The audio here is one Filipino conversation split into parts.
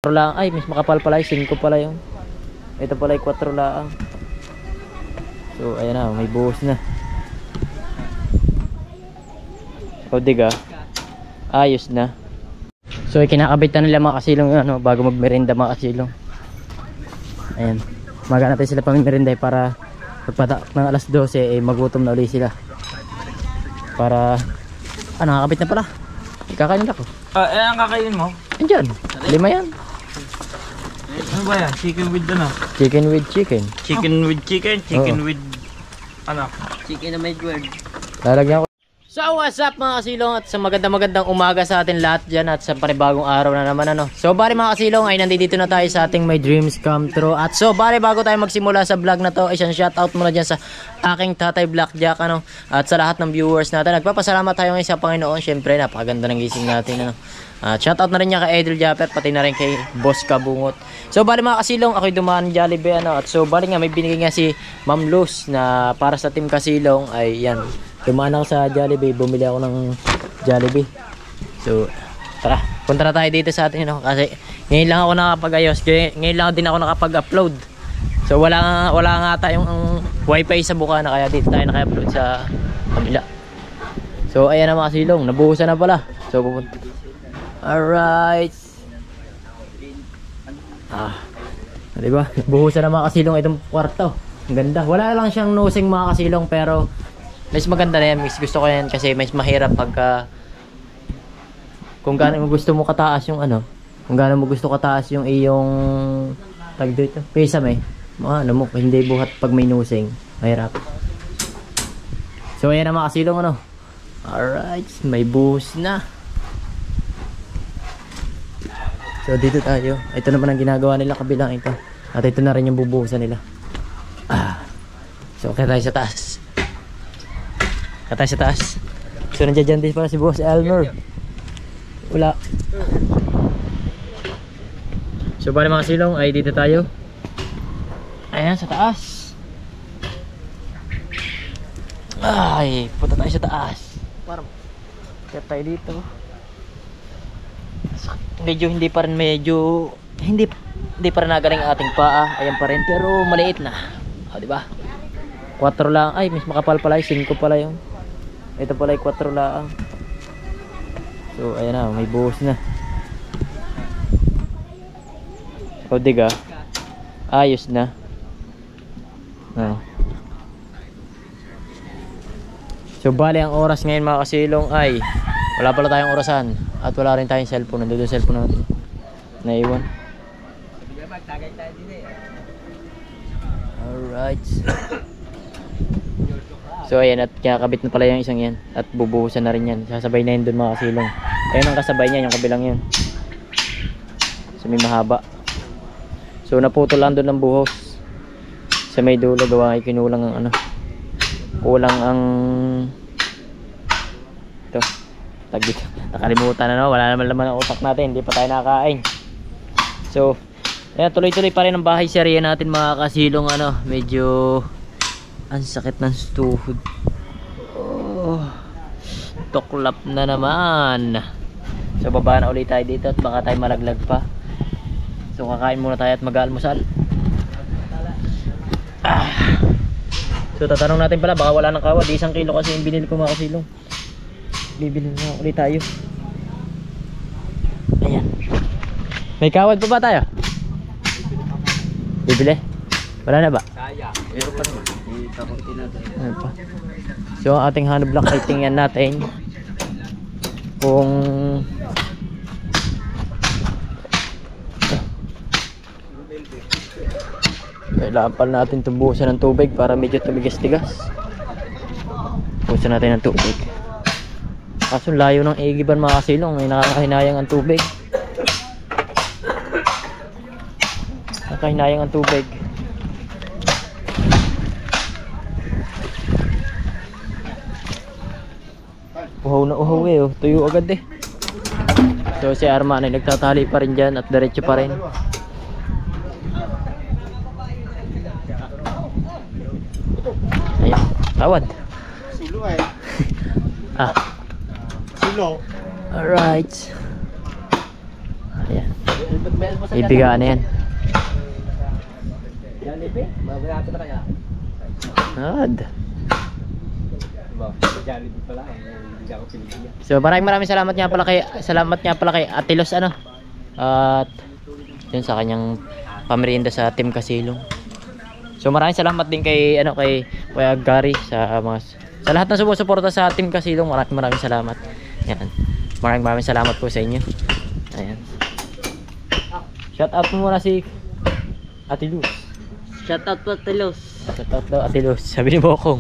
lang. Ay, mas makapal pala, 5 pala yung. Ito pala 4 lang. So ayan na, may buhos na. O diga, ayos na. So kinakabit na nila mga kasilong ano, bago magmerenda mga kasilong. Ayan, maga natin sila pamimerinda para pagpatak ng alas 12 magutom na ulit sila. Para nakakabit na pala. Ikakain na ako. Ang kakainin mo? Andyan, 5 yan. Ano ba yan? Chicken with ano? Chicken with chicken. Chicken with chicken? Chicken with ano? Chicken na may word. Lalagyan ko. So what's up mga kasilong, at sa magandang umaga sa atin lahat dyan, at sa panibagong araw na naman ano. So bari mga kasilong ay nandito na tayo sa ating My Dreams Come True. At so bari bago tayo magsimula sa vlog na to, isang shoutout muna dyan sa aking tatay Blackjack ano. At sa lahat ng viewers natin, nagpapasalamat tayo ngayon sa Panginoon. Syempre napakaganda ng gising natin ano. At shoutout na rin niya kay Edel Japper, pati na rin kay Boss Kabungot. So bali mga kasilong, ako'y dumaan Jollibee ano. At so bali nga may binigay nga si Ma'am Luz na para sa Team Kasilong ay yan. Dumaan ako sa Jollibee, bumili ako ng Jollibee. So tara, punta na tayo dito sa atin ano. Kasi ngayon lang ako nakapag-ayos, ngayon lang din ako nakapag-upload. So wala nga tayong wifi sa Bukana, kaya dito tayo naka-upload sa kabila. So ayan na mga kasilong, nabuhusan na pala. So pupunta. Alright. Diba? Buhusan na mga kasilong itong kwarto. Ang ganda. Wala lang siyang nosing mga kasilong, pero mas maganda na yan. Gusto ko yan kasi mas mahirap pagka kung gaano mo gusto mo kataas yung ano, kung gaano mo gusto kataas yung iyong tag dito. Pesame. Ano mo, hindi buhat pag may nosing. Mahirap. So ayan na mga kasilong ano. Alright. May buhos na. So dito tayo. Ito naman ang ginagawa nila kabilang ito. At ito na rin yung bubuhusan nila. So kaya tayo sa taas. Kaya tayo sa taas. So nandiyan din pala si Boss Elmer. Wala. So bali mga silong ay dito tayo. Ayan sa taas. Ay, punta tayo sa taas. Kaya tayo dito. Medyo hindi pa rin hindi pa rin nagaling ating paa. Ayan pa rin pero maliit na. O di ba? 4 lang. Ay, mas makapal pala, 5 pala yung. Ito pala 4 lang. So ayan na, may buhos na. O diga, ayos na. So bali ang oras ngayon mga kasilong ay wala pala tayong orasan. At wala rin tayong cellphone. Nandito yung cellphone natin. Naiwan. Alright. So ayan, at kinakabit na pala yung isang yan. At bubuhusan na rin yan. Sasabay na yun dun mga kasilong. Ayun ang kasabay niya, yung kabilang yun. So may mahaba. So naputol lang dun ng buhos. Sa may dulo gawa ay kinulang ang ano. Kulang ang ito. Tag dito. Nakalimutan na no, wala naman laman ang utak natin, hindi pa tayo nakakain. So ayan, tuloy-tuloy pa rin ang bahay serye natin mga kasilong ano. Medyo ang sakit ng tuhod. Tuklap na naman. So baba na ulit tayo dito at baka tayo malaglag pa. So kakain muna tayo at mag-almusal. So tatanong natin pala, baka wala ng kawad. 1 kilo kasi yung binili ko mga kasilong. Bibili na ulit tayo. Ayan. May kawad pa ba tayo? Bibili? Wala na ba? Kaya. Pero pa naman. Ayan pa. So ang ating hand block ay tingnan natin kung kailangan pa natin tubusan ng tubig para medyo tumigas-tigas. Tubusan natin ng tubig. Kaso layo ng Egiban mga kasilong, may nakakahinayang ang tubig. Nakakahinayang ang tubig. Uhaw na uhaw eh, tuyo agad eh. So si Arman ay nagtatali pa rin dyan at diretso pa rin. Ayan, tawad. Silo eh. Silo. Alright. Ayan. Ibigaan na yan. Jollibee? Babayato na kaya? Ad. Jollibee pala hindi ako pinigyan. So maraming salamat nga pala kay Atilos ano. At yun sa kanyang pamerienda sa Team Kasilong. So maraming salamat din kay Kuya Gary sa lahat ng sumusuporta sa Team Kasilong. Maraming salamat. Yan. Maraming salamat po sa inyo. Ayan. Shout out mo muna si Atilos. Shout out po Atilos. Shout out daw Atilos. Sabi ni Bokong.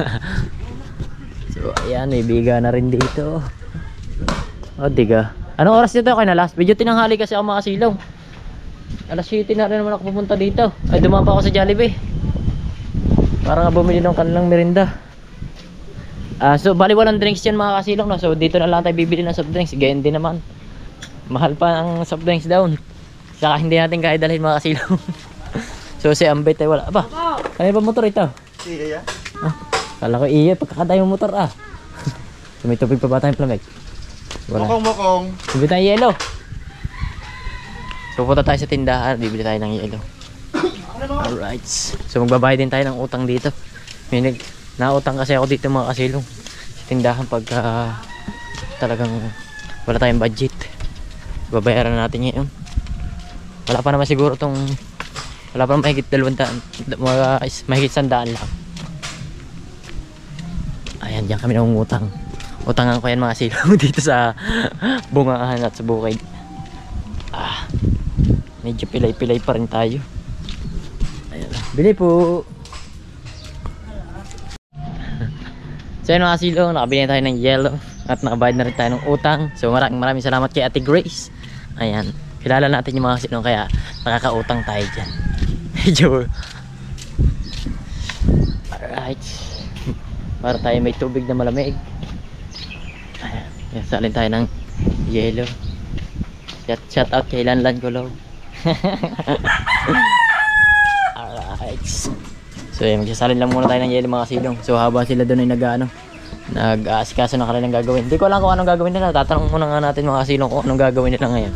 So ayan, may biga na rin dito. O diga. Anong oras dito kayo na last? Medyo tinanghali kasi ako mga silong. Alas 7 na rin naman ako pupunta dito. Ay dumapa ako sa Jollibee para nga bumili ng kanilang merinda. So bali walang drinks yan mga kasilong no? So dito na lang tayo bibili ng soft drinks. Ganyan din naman. Mahal pa ang soft drinks down. Saka hindi natin kaya dalhin mga kasilong. So si Ambay tayo wala. Aba, kaya ba motor ito? Iya. Kala ko iya pagkakatay yung motor ah. So may tubig pa ba tayong plamig? Wala. Mokong. Bibili tayo yelo. So punta tayo sa tindahan, bibili tayo ng yelo. Alright. So magbabayad din tayo ng utang dito. May nautang kasi ako dito mga kasilong. Sa tindahan pagka talagang wala tayong budget. Babayaran natin ngayon. Wala pa naman siguro wala pa naman mahigit 200, mahigit 100 lang. Ayan, diyan kami nangungutang. Utangan ko yan mga silong dito sa bungahan at sa bukid. Medyo pilay-pilay pa rin tayo. Ayan. Bili po. So yun mga silong, nakabili na tayo ng yellow at nakabayad na rin tayo ng utang. So maraming salamat kay Ate Grace. Ayan, kilala natin yung mga silong kaya nakakautang tayo dyan. Medyo alright. Para tayo may tubig na malamig. Ayan, salin tayo ng yellow. Shout out kay Lanlan Gulaw. Alright. So yun, magsasalin lang muna tayo ng yelo mga silong. So habang sila doon ay nag-aasikaso na kanilang gagawin. Hindi ko alam kung anong gagawin nila. Tatanong muna nga natin mga silong kung anong gagawin nila ngayon.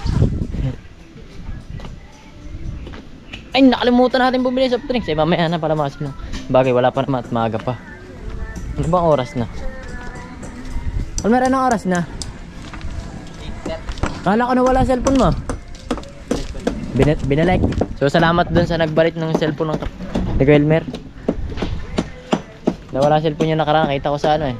Ay, nakalimutan natin bumili soft drinks. Eh mamaya na pala mga silong. Bagay wala pa naman at maaga pa. Ano bang oras na? Meron ng oras na? Kala ko na wala cellphone mo. Binalik. So salamat dun sa nagbalit ng cellphone ng Elmer. Nawala cellphone yung nakaraan. Kita ko sa ano eh.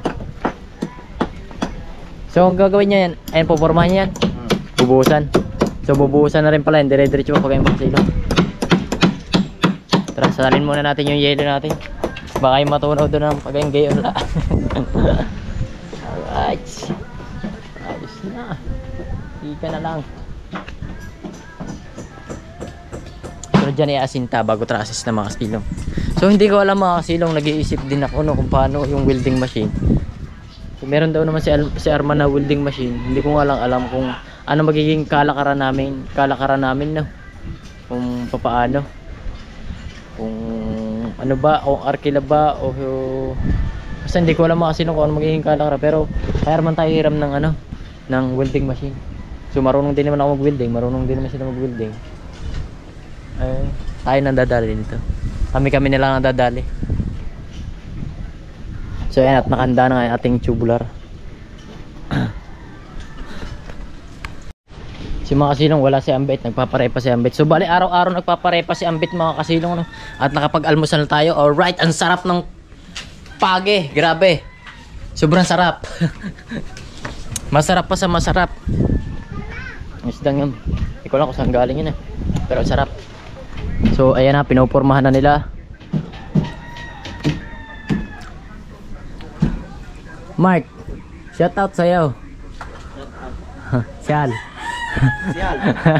So ang gagawin niya yan, ayan pupormahan niya yan. Bubuhusan. So bubuhusan na rin pala yan. Dire-diretso pa kayong baksilong. Tara, salin muna natin yung yelo natin. Baka yung matunaw doon ng pagayang gayon la. Alright. Ayos na. Ika na lang. So dyan i-asinta bago trasis na mga kasilong. So hindi ko alam mga kasilong, nag-iisip din ako no, kung paano yung welding machine. So, meron daw naman si Arman na welding machine. Hindi ko nga lang alam kung ano magiging kalakaran namin no. Kung papaano. Kung ano ba, o arkila ba o basta hindi ko alam mga kasilong kung ano magiging kalakaran. Pero kay Arman tayo hiram ng welding machine. So marunong din naman ako mag-welding, marunong din naman sila mag-welding. Ay, tayo nang dadali dito. Kami na lang ang dadali. So ayan, at nakahanda na nga yung ating tubular. Si mga kasilong wala si Ambit, nagpaparepa si Ambit. So bali araw-araw nagpaparepa si Ambit mga kasilong no? At nakapag-almusal na tayo. Alright, ang sarap ng page. Grabe. Sobrang sarap. Masarap pa sa masarap. Isdang yun. Hindi ko lang kung saan galing yun eh. Pero sarap. So ayan na, pinopormahan na nila. Mark, shout out sa'yo. Sial. Sial.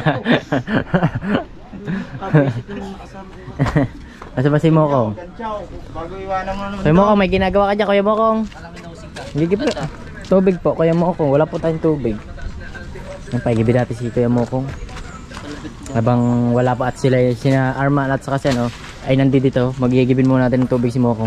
Asa ba si Mokong? Bago iwanan mo naman. Kuya Mokong, may ginagawa ka dyan Kuya Mokong. Gigip po. Tubig po Kuya Mokong, wala po tayong tubig. Napaigibin natin si Kuya Mokong. Habang wala pa at sina Arman at saka ano ay nandito, magigibin muna natin ng tubig si Mokong.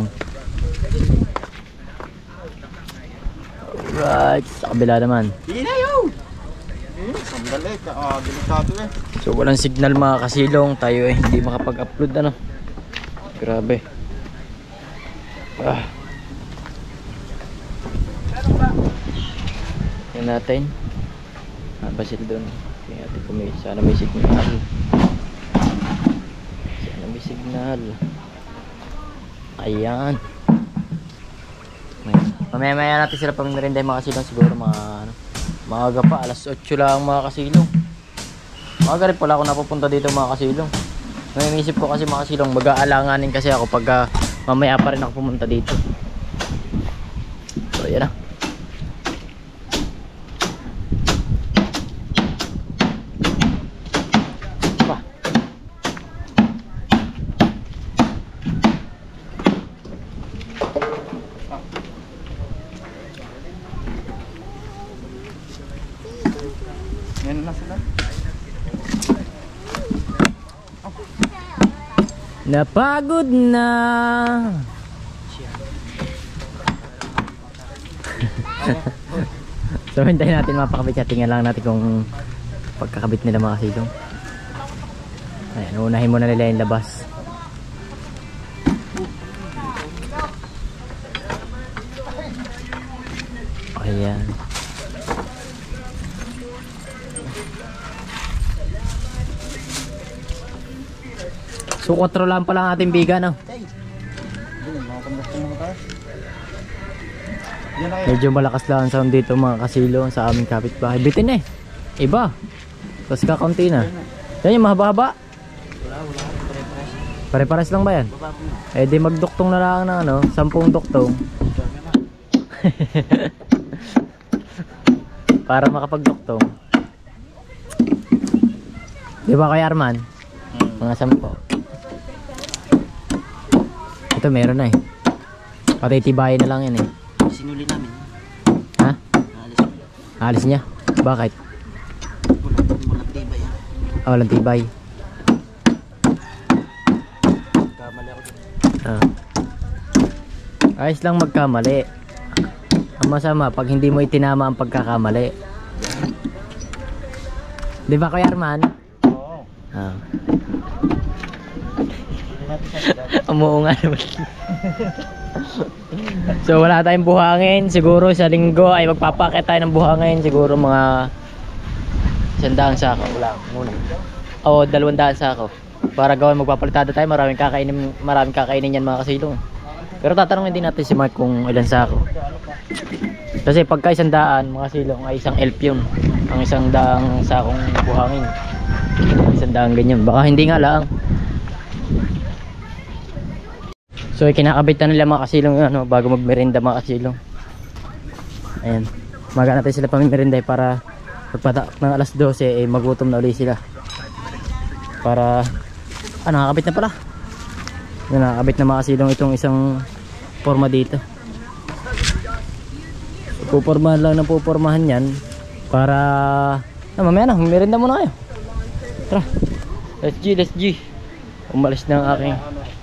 Alright, sa kabila naman. Dali, delikado eh. So walang signal mga kasilong, tayo hindi makapag-upload ano. Grabe. Yan natin. Basil doon. Tingnan natin kung sana may signal. Sana may signal. Ayan. Mamaya natin sila pamimerinday mga kasilong, siguro mga ano, maaga pa, alas 8 lang mga kasilong. Maaga rin pala ako napupunta dito mga kasilong. Naiisip ko kasi mga kasilong, mag-aalanganin kasi ako pag mamaya pa rin ako pumunta dito. So yan na. Yan na sila. Napagod na. So hintayin natin mapakabit siya. Tingnan lang natin kung pagkakabit nila mga kasilong. Ayan, unahin muna nila yung labas. Ayan. So 4 lang pala ang ating biga no? Medyo malakas lang ang sound dito mga kasilong sa aming kapitbahay. Bitin eh. Iba. Tapos kakaunti na. Yan yung mahaba-haba. Pare-pares lang ba yan? Eh di magduktong na lang ng ano, 10 duktong. Para makapagduktong. Di ba kay Arman? Mga 10. Ito meron na eh. Patitibayin na lang yan eh. Sinuli namin. Ha? Alis niya? Bakit? Walang tibay yan. Ah, walang tibay. Kamali ako dito. Ayos lang magkamali. Ang masama pag hindi mo itinama ang pagkakamali. Di ba Kuya Arman? Oo. Umuo nga naman. So wala tayong buhangin. Siguro sa linggo ay magpapakit tayo ng buhangin. Siguro mga 100 sako. Wala muna. O 200 sako. Para gawin magpapalitada tayo. Maraming kakainin yan mga kasilong. Pero tatanungin din natin si Mark kung ilan sako. Kasi pagka 100 mga silong ay isang elf yun. Ang 100 sakong buhangin. 100 ganyan. Baka hindi nga lang. So kinakabit na nila mga kasilong ano, bago magmerienda mga kasilong. Ayan. Maga natin sila pamimerinday para pagpatak ng alas 12 magutom na ulit sila. Para nakakabit na pala. Nakakabit na mga kasilong itong isang forma dito. So, pupormahan lang ng pupormahan yan para mamaya na, merienda muna kayo. Tara. Let's G. Umalis na ang aking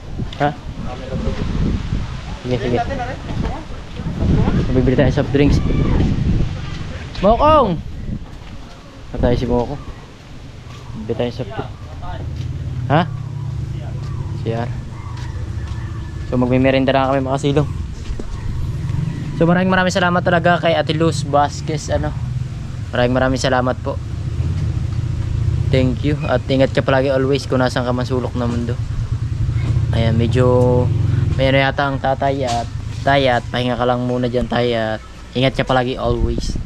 Sige. Bibili tayo soft drinks. Mokong! Patay si Mokong. Bibili tayo soft drinks. Ha? CR. So magmimerenda na kami mga kasilong. So maraming salamat talaga kay Ate Luz Vasquez ano. Maraming salamat po. Thank you. At ingat ka palagi always kung nasan ka man sulok na mundo. Ayan, medyo mayroon yata ang tatay at tayat. Pahinga ka lang muna dyan tayat. Ingat ka palagi always.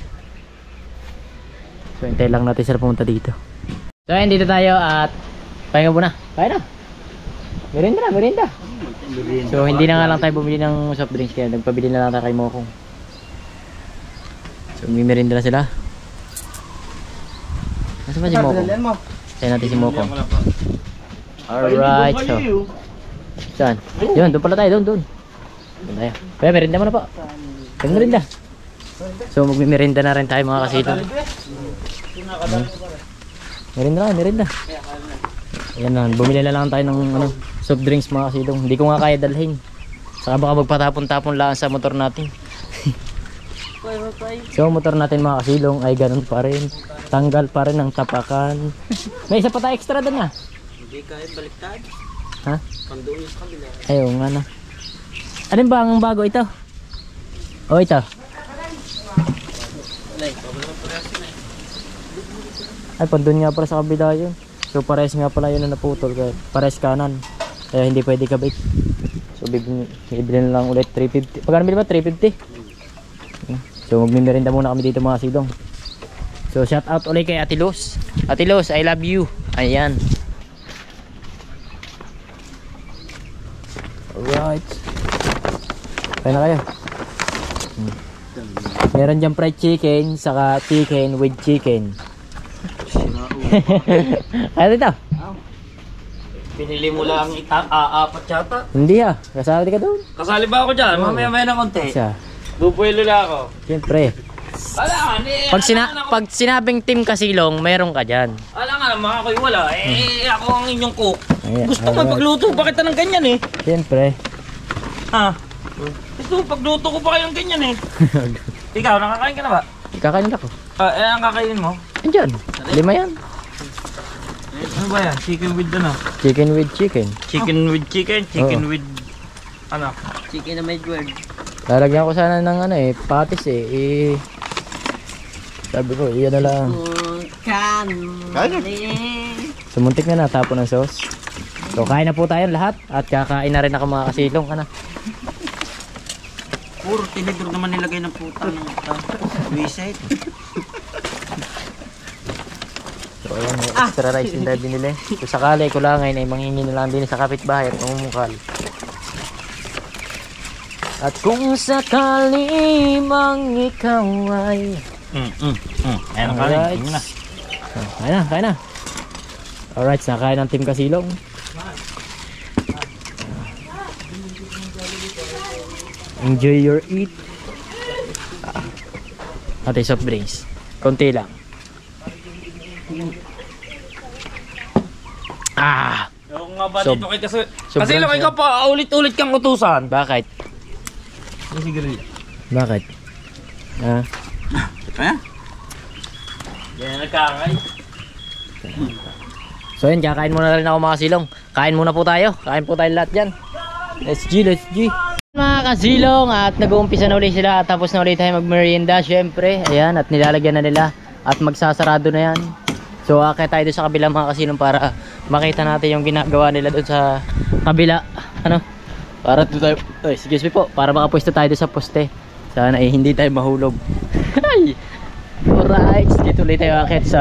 So hintay lang natin sila pumunta dito. So ayan, dito tayo at pahinga muna. Kaya na. Merienda. So hindi na nga lang tayo bumili ng soft drinks, kaya nagpabili na lang tayo kay Mokong. So may merienda na sila. Nasaan ba si Mokong? Tayo natin si Mokong. Alright, so saan? Yun, doon pala tayo, doon. Doon tayo. Kaya merienda mo na po. Kaya merienda. So magmimerienda na rin tayo mga kasilong. Merienda. Ayan na, bumili na lang tayo ng soft drinks mga kasilong. Hindi ko nga kaya dalhin. Saka baka magpatapon-tapon lang sa motor natin. So motor natin mga kasilong ay ganun pa rin. Tanggal pa rin ang tapakan. May isa pa tayo extra doon ah. Hindi kaya baliktad. Ha? Pandoon yung sa kabila. Ayaw nga na. Alin ba ang bago ito? O ito. Ay pandun nga pala sa kabila yun. So pares nga pala yun na naputol. Pares kanan. Kaya hindi pwede kabit. So bibili na lang ulit 350. Pagkano bili ba? 350? So magmimerinda muna kami dito mga silong. So shout out ulit kay Ate Luz. Ate Luz, I love you. Ayan. Alright. Kaya na kayo. Meron dyan fried chicken, saka chicken with chicken. Ano dito? Pinili mo lang aapat yata. Hindi ah, kasali ka doon. Kasali ba ako dyan? Mamaya-maya ng konti. Isa. Bubuelo lang ako. Siyempre. Wala nga, Pag sinabing team kasilong, meron ka dyan. wala nga naman ako'y wala. Ako ang inyong cook. Ayan, Gusto mo alright. pagluto, bakit ka ng ganyan eh? Siyempre. Ha? Gusto mo pagluto ko pa kayong ganyan eh. Ikaw, nakakain ka na ba? Kakain ako. Ang kakainin mo? Andyan. 5 yan. Ano ba yan? Chicken with ano? Chicken with chicken. Chicken with chicken, chicken Oo. with ano? Chicken na may word. Lalagyan ko sana ng ano eh, patis eh. Sabi ko, iyan na lang. Sumuntik na natapon ng sauce. So kain na po tayo lahat at kakain na rin ako mga kasilong. Ano? Puro tinidor naman nilagay ng puta ng wiset. So ayan, may extra rice din tayo binili. So sakali ko lang ay manghingi na lang din sa kapitbahay at umumukal. At kung sakali mang ikaw ay Ayan, alright. kain na. Kain na. Alright, nakain ng team kasilong. Enjoy your eat. Ate soft drinks. Konti lang. Yung nga ba Sob- dito kay kasi sobrang lang ikaw pa ulit-ulit kang utusan. Bakit? Sige. Bakit? Ah, Kaya? Yan nagkakay. so yun, kakain muna rin ako mga silong. Kain muna po tayo. Kain po tayo lahat dyan. Let's G. Mga kasilong at nag-uumpisa na ulit sila at tapos na ulit tayo mag-merienda syempre. Ayan, at nilalagyan na nila at magsasarado na yan. So akit tayo doon sa kabila mga kasilong para makita natin yung ginagawa nila doon sa kabila. Ano? Para doon tayo, excuse me po, para makapwesto tayo doon sa poste. Sana eh hindi tayo mahulog. Alright, dito ulit tayo akit sa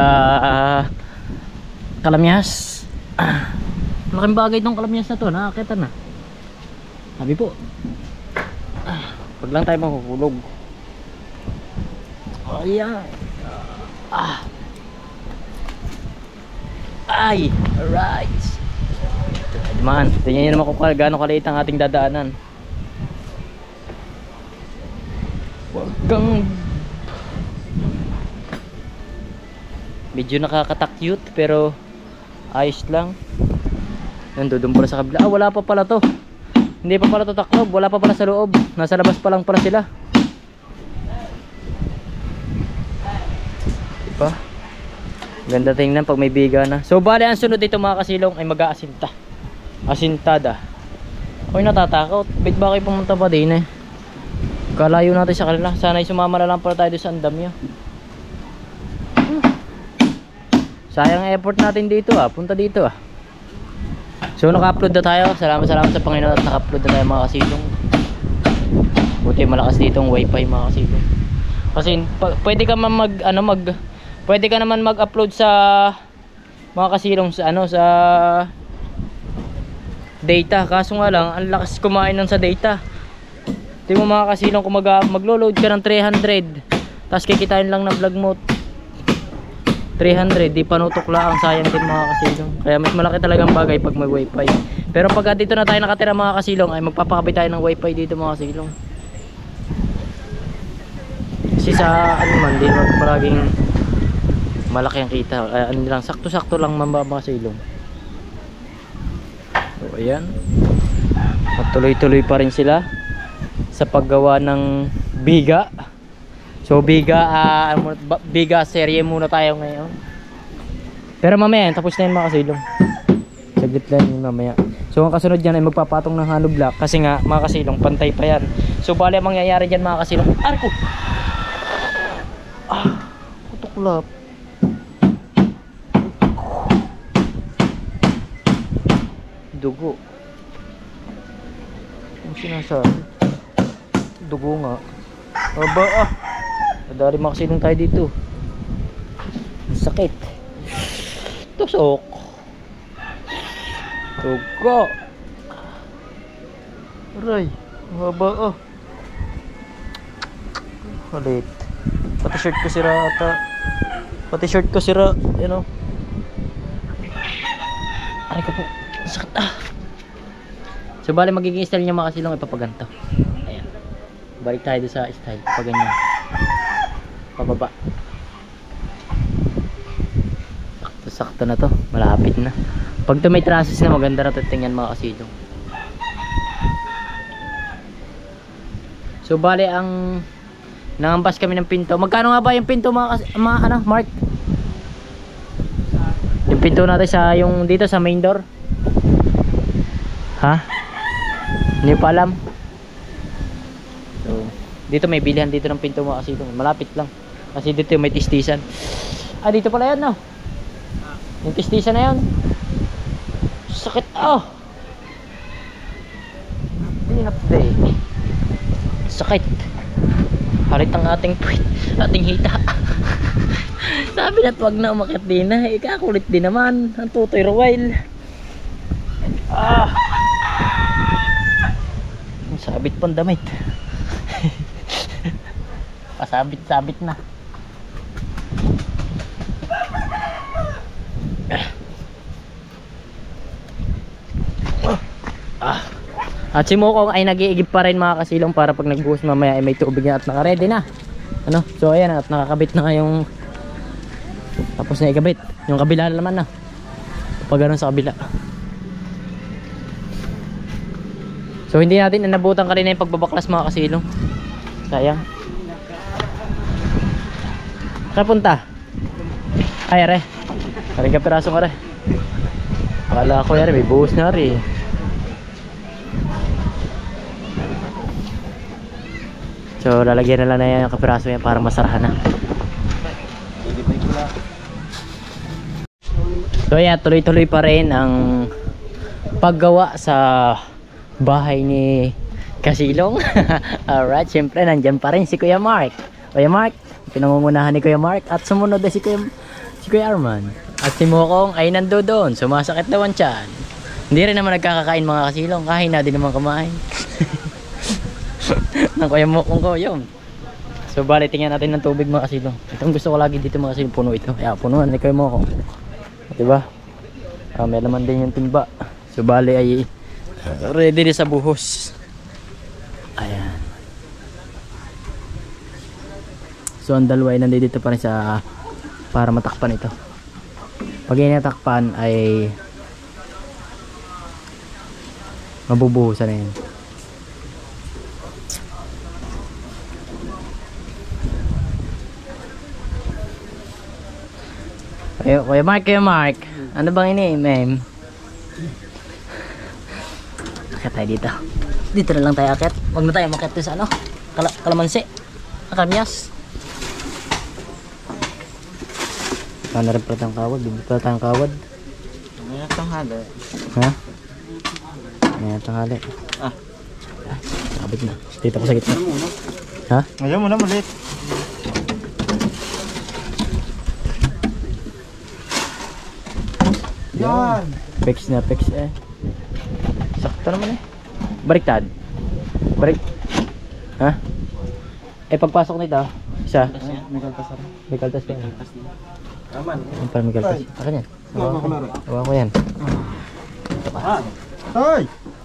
Kalamyas. Malaking bagay itong Kalamyas na to, nakakita na. Sabi po, pag lang tayo mahuhulog. Ayan. Ay, alright. Man, tingnan nyo naman kung gaano kaliit ang ating dadaanan. Huwag kang... Medyo nakakatak-cute pero ayos lang. Nandun pala sa kabila. Wala pa pala to. Hindi pa pala to taklob. Wala pa pala sa loob. Nasa labas pa lang pala sila. Diba? Ganda tingnan pag may biga na. So bali ang sunod dito mga kasilong ay mag-aasinta. Asintada. Ako'y natatakot. Bait ba kayo pumunta pa din eh? Kalayo natin sa kanila. Sana sumama na lang pala tayo sa andamya. Sayang effort natin dito punta dito So naka-upload na tayo. Salamat sa Panginoon at naka-upload na tayo mga kasilong. Buti malakas dito ang wifi mga kasilong. Kasi pwede ka pwede ka naman mag-upload sa mga kasilong sa sa data. Kaso nga lang ang lakas kumain ng sa data. Tingnan mo mga kasilong kung maglo-load ka ng 300 tapos kikitain lang ng vlog mo 300, di panutok lang, ang sayang din mga kasilong. Kaya mas malaki talagang bagay pag may wifi. Pero pagka dito na tayo nakatira mga kasilong ay magpapakabit tayo ng wifi dito mga kasilong. Kasi sa di naman paraging malaki ang kita. Kaya lang, sakto-sakto lang mga kasilong. So ayan, matuloy-tuloy pa rin sila sa paggawa ng biga. So biga serye muna tayo ngayon. Pero mamaya tapos na yun mga kasilong. Saglit lang yun mamaya. So ang kasunod dyan ay magpapatong ng hollow block. Kasi nga mga kasilong pantay pa yan. So bali ang mangyayari dyan mga kasilong. Arko! Kutuklap. Dugo. Ang sinasabi? Dugo nga. Aba Madari makasilong tayo dito. Ang sakit. Tusok. Dugo. Aray. Haba Halit. Pati shirt ko sira ata. Pati shirt ko sira. Yan o. Aray ko po. Sakit So bali magiging style niya mga kasilong ipapaganto. Ayan. Balik tayo doon sa style. Paganyan. Pababa. Sakto na to. Malapit na. Pag to may trusses na maganda na to tingnan mga kasilong. So bali ang nangampas kami ng pinto. Magkano nga ba yung pinto mga Mark? Yung pinto natin sa yung dito sa main door. Ha? Hindi pa alam. So, dito may bilihan dito ng pinto mga kasilong. Malapit lang. Kasi dito may tistisan. Dito pala yan, no? Yung tistisan na yun. Sakit, Dinap day. Sakit. Halit ang ating puwit. Ating hita. Sabi na't wag na umakit din na. Ikakulit din naman. Ang tutoy Rowail. Sabit pang damit. Pasabit-sabit na. At si Mokong ay nag-iigib pa rin mga kasilong para pag nagbuhos mamaya ay may tubig na at naka-ready na. So ayan at nakakabit na yung tapos na ikabit. Yung kabila naman na. Pag ganun sa kabila. So hindi natin inabutan kanina yung pagbabaklas mga kasilong. Sayang. Kapunta. Ay are. Karing ka piraso nga re. Akala ko yari may buhos na rin. So lalagyan na lang na yan yung kapiraso yan para masarahan na. So yeah, tuloy-tuloy pa rin ang paggawa sa bahay ni Kasilong. Alright, syempre nandyan pa rin si Kuya Mark. Kuya Mark, pinangungunahan ni Kuya Mark. At sumunod na si Kuya Arman. At si Mokong ay nando doon. Sumasakit daw ang tiyan. Hindi rin naman nagkakakain mga Kasilong. Kahit na din naman kumain. Nang Kuya Mokong ko yun. So bali tingnan natin ng tubig mga Kasilong. Itong gusto ko lagi dito mga Kasilong, puno ito. Kaya punuan ni Kuya Mokong. Diba? May laman din yung timba. So bali ay ready din sa buhos. Ayan. So ang dalawa ay nandito pa rin sa para matakpan ito. Pag inatakpan ay mabubuhusan na yun. Kuya Mark, ano bang ini-meme? Akit tayo dito. Dito na lang tayo akit. Huwag na tayo makit sa ano? Kalamansi. Kamyas. Sana rin pala tayong kawad. Hindi pala tayong kawad. Ngayon tanghali. Ha? Ngayon tanghali. Nakabit na. Dito ko sa gitna. Ha? Ngayon mo na malit. Yan. Pex na pex eh. Sakto naman eh. Baliktad. Ha? Pagpasok nito, isa. May kaltas. May kaltas pa yan. Aman. Ano para may kaltas? Akin yan. Hawa ko yan. Ito pa. Hoy!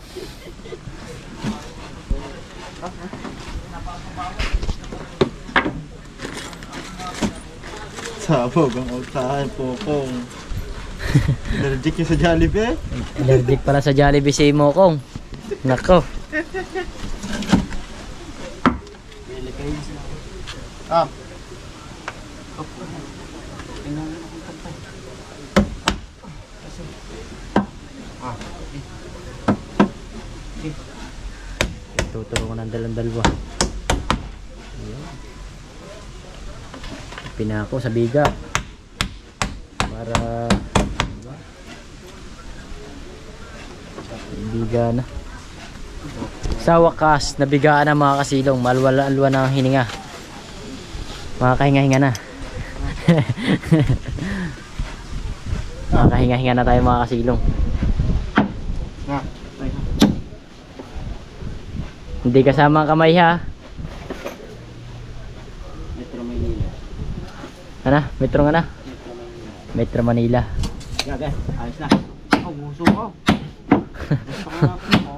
Sabog ang utahan po kong. Allergic yung sa Jollibee? Allergic pala sa Jollibee si Mokong. Nako. Ah. Tuturo ko ng dalawa. Ayan. Pinako sa biga. Para biga na. Sa wakas, nabigaan na mga kasilong. Malwala-alwa na ang hininga. Makakahinga-hinga na. Makakahinga-hinga na tayo mga kasilong. Hindi kasama ang kamay ha. Metro Manila. Ano? Metro nga na? Metro Manila. Gaga, ayos na. Oh, buso ko. Gusto ko na po.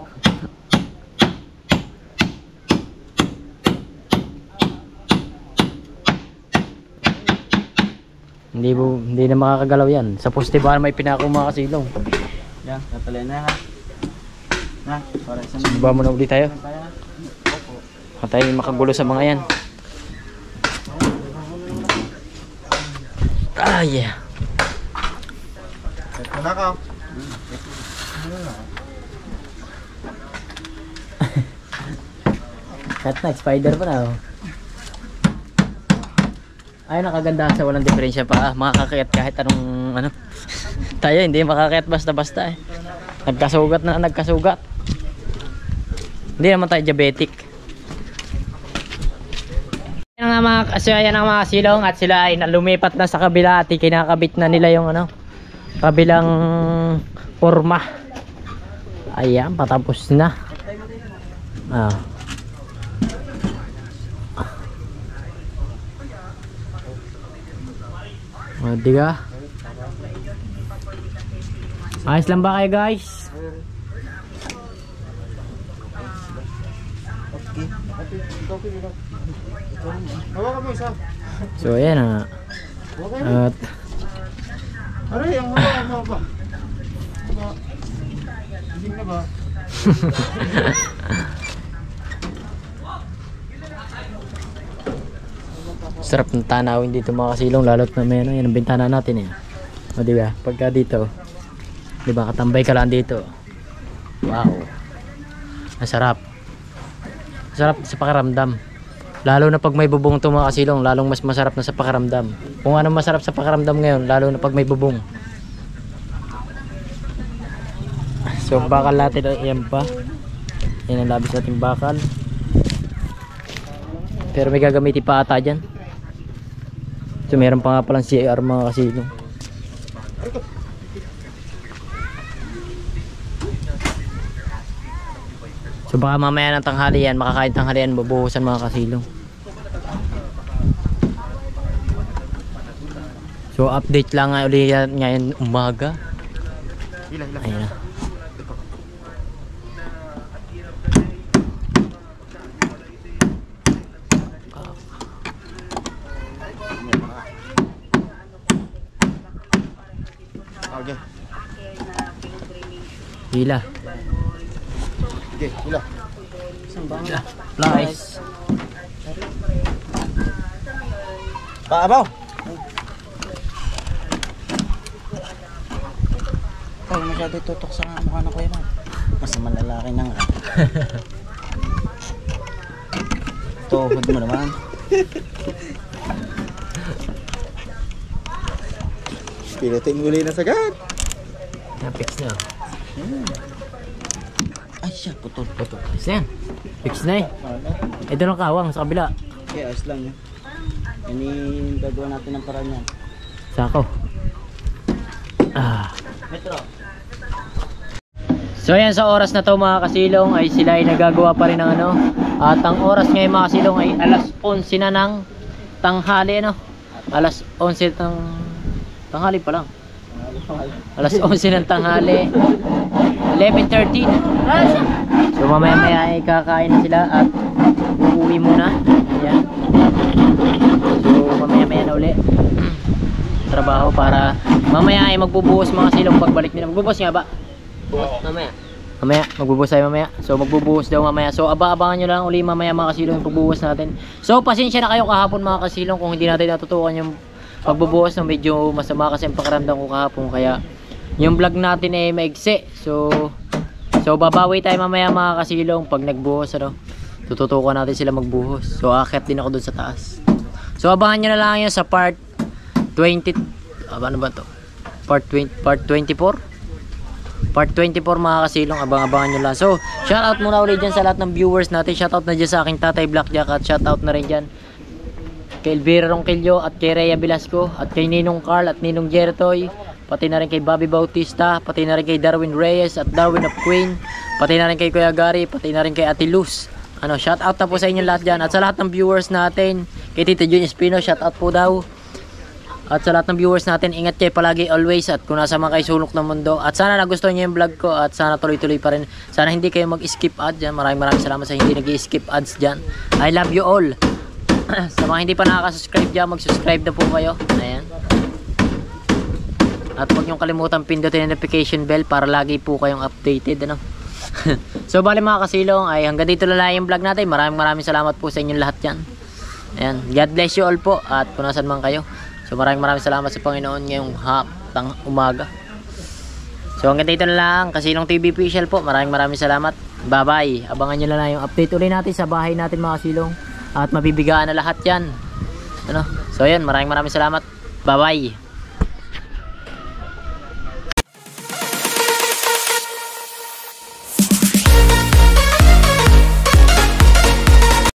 Hindi na makakagalaw yan. Sa poste ba may pinako mga kasilong. Yan, tatali na ha. Na, para sa Suba mo na ulit tayo. Baka tayo makagulo sa mga yan. Ah, yeah. Ito na ka. Cut na, spider pa na oh. Ay, nakaganda sa walang diferensya pa. Makakakayat kahit anong ano. Tayo hindi makakayat basta-basta eh. Nagkasugat na nagkasugat. Hindi naman tayo diabetic. Ayan ang mga silong at sila ay lumipat na sa kabila at kinakabit na nila yung ano, kabilang forma. Ayan, patapos na. Ah. O, diga. Ayos lang ba kayo guys? Hawakan mo isa. So ayan na nga. At Aray, ang hawakan mo ba? Hindi na ba? sarap ng tanawin dito mga kasilong, lalo't na may ano, yan ang bintana natin eh. O diba, pagka dito, diba, katambay ka lang dito. Wow. Masarap. Masarap sa pakiramdam. Lalo na pag may bubong ito mga kasilong, lalong mas masarap na sa pakiramdam. Kung ano masarap sa pakiramdam ngayon, lalo na pag may bubong. So bakal natin, yan pa. Yan ang labis nating bakal. Pero may gagamitin pa ata dyan. So meron pa nga palang CR mga kasilong. So baka mamaya ng tanghali yan, makakain tanghalian, bubuhusan mga kasilong. So update lang nga ulit yan ngayon umaga. Ayun na. Okay. Hila. Okay, hila. Flies. Paabaw. Ay, masyado tutok sa mukha na Kuya Mark. Mas malalaki na nga. Tuhod mo naman. Piloting muli na sagad. Fix na. Ay siya, putol. Fix na yan. Fix na eh. Ito ng kawang sa kabila. Okay, ayos lang yun. Yan yung gagawa natin ng paraan yan. Sako. Ah. Metro. So yan, sa oras na to mga kasilong ay sila ay nagagawa pa rin ng ano. At ang oras ngayon mga kasilong ay alas 11 na ng tanghali ano. Alas 11 ng tanghali pa lang. Alas 11 ng tanghali. 11:13. So mamaya maya ay kakain na sila at uuwi muna. Ayan. So mamaya maya na uli trabaho para mamaya ay magbubuhos mga silong pagbalik nila. Magbubuhos nga ba? Mamaya. Mamaya, magbubuhos tayo mamaya. So magbubuhos daw mamaya. So abangan nyo lang uli mamaya mga kasilong yung pagbubuhos natin. So pasensya na kayo kahapon mga kasilong kung hindi natin natutukan yung pagbubuhos, no, medyo masama kasi ang pakiramdam ko kahapon. Kaya yung vlog natin ay maigsi. So babawi tayo mamaya mga kasilong pag nagbuhos, ano. Tututukan natin sila magbuhos. So aakyat din ako dun sa taas. So abangan nyo na lang yun sa part 20. Ano ba to? Part 24. Part 24 mga kasilong, abang-abangan nyo lang. So, shoutout muna ulit dyan sa lahat ng viewers natin. Shoutout na dyan sa aking tatay Blackjack. At shoutout na rin dyan kay Elvira Ronquillo at kay Rhea Velasco. At kay Ninong Carl at Ninong Jertoy. Pati na rin kay Bobby Bautista. Pati na rin kay Darwin Reyes at Darwin of Queen. Pati na rin kay Kuya Gary. Pati na rin kay Ate Luz. Shoutout na po sa inyo lahat dyan. At sa lahat ng viewers natin, kay Tito Jun Espino, shoutout po daw. At sa lahat ng viewers natin, ingat kayo palagi always at kung nasa mga kayo sulok ng mundo. At sana nagustuhan nyo yung vlog ko at sana tuloy-tuloy pa rin. Sana hindi kayo mag-skip ads dyan. Maraming salamat sa hindi nag-skip ads dyan. I love you all. Sa mga hindi pa nakaka-subscribe dyan, mag-subscribe na po kayo. Ayan. At huwag nyo kalimutan pindutin yung notification bell para lagi po kayong updated. So bali mga kasilong, ay hanggang dito na lang yung vlog natin. Maraming salamat po sa inyong lahat dyan. Ayan. God bless you all po at kung nasan man kayo. So maraming salamat sa Panginoon ngayong umaga. So hanggang dito na lang, Kasilong TV official po. Maraming salamat. Bye bye. Abangan nyo na lang yung update ulit natin sa bahay natin mga kasilong. At mabibigaan na lahat yan. So yan, maraming salamat. Bye bye.